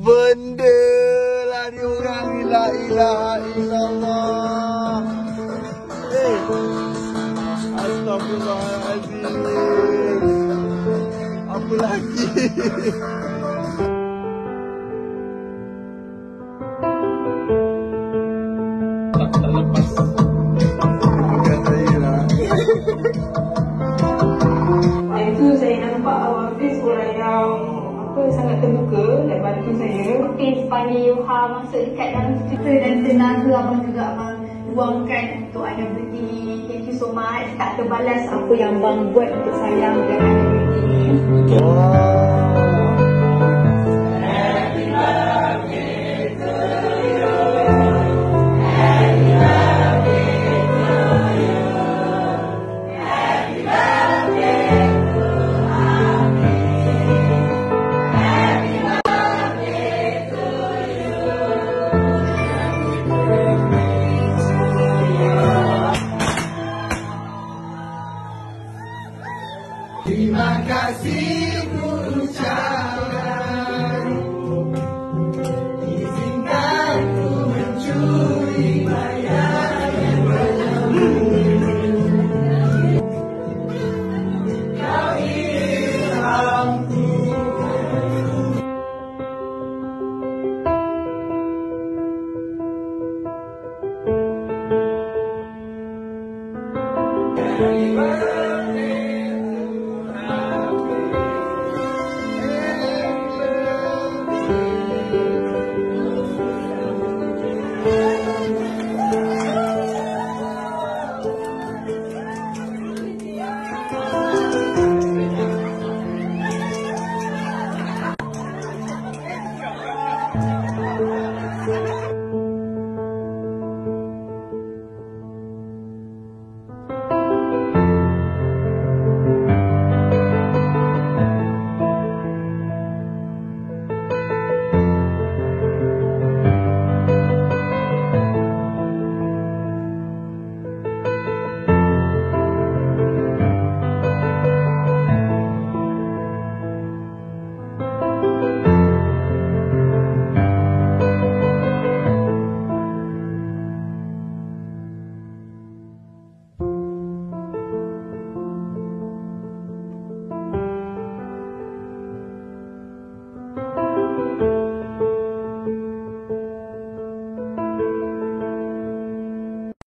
Benda lah ni orang ni, la ilaha illallah. Astagfirullahaladzim. Apa lagi? Tak lepas. Bukan saya lah. Itu saya nampak awak Hafiz orang yang sangat terbuka dan bantu saya. Hafiz panggil Yoha masuk dekat dalam cerita dan tenaga abang juga abang luangkan untuk Ana Beauty. Thank you so much. Tak terbalas apa yang abang buat untuk saya dan Ana Beauty. Terima kasih ku ucapkan, izinkan ku mencuri bayangan wajahmu. Kau ilhamku. Thank you.